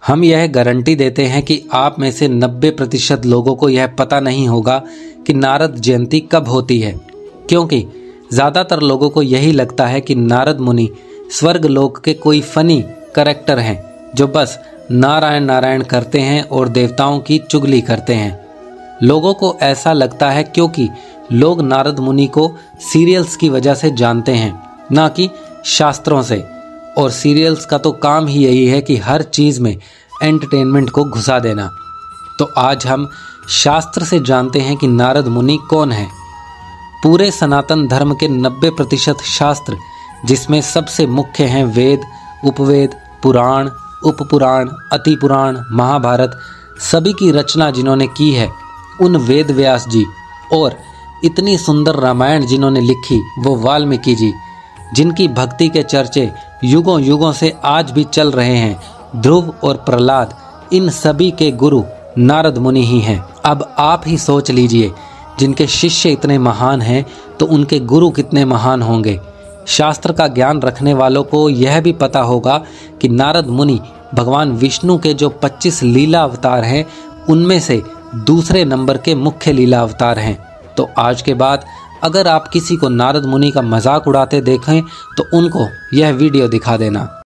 हम यह गारंटी देते हैं कि आप में से 90% लोगों को यह पता नहीं होगा कि नारद जयंती कब होती है, क्योंकि ज़्यादातर लोगों को यही लगता है कि नारद मुनि स्वर्ग लोक के कोई फनी कैरेक्टर हैं जो बस नारायण नारायण करते हैं और देवताओं की चुगली करते हैं। लोगों को ऐसा लगता है क्योंकि लोग नारद मुनि को सीरियल्स की वजह से जानते हैं, ना कि शास्त्रों से, और सीरियल्स का तो काम ही यही है कि हर चीज़ में एंटरटेनमेंट को घुसा देना। तो आज हम शास्त्र से जानते हैं कि नारद मुनि कौन है। पूरे सनातन धर्म के 90% शास्त्र, जिसमें सबसे मुख्य हैं वेद, उपवेद, पुराण, उपपुराण, अतिपुराण, महाभारत, सभी की रचना जिन्होंने की है उन वेद व्यास जी, और इतनी सुंदर रामायण जिन्होंने लिखी वो वाल्मीकि जी, जिनकी भक्ति के चर्चे युगों युगों से आज भी चल रहे हैं, ध्रुव और प्रहलाद, इन सभी के गुरु नारद मुनि ही हैं। अब आप ही सोच लीजिए, जिनके शिष्य इतने महान हैं तो उनके गुरु कितने महान होंगे। शास्त्र का ज्ञान रखने वालों को यह भी पता होगा कि नारद मुनि भगवान विष्णु के जो 25 लीला अवतार हैं उनमें से दूसरे नंबर के मुख्य लीला अवतार हैं। तो आज के बाद अगर आप किसी को नारद मुनि का मजाक उड़ाते देखें तो उनको यह वीडियो दिखा देना।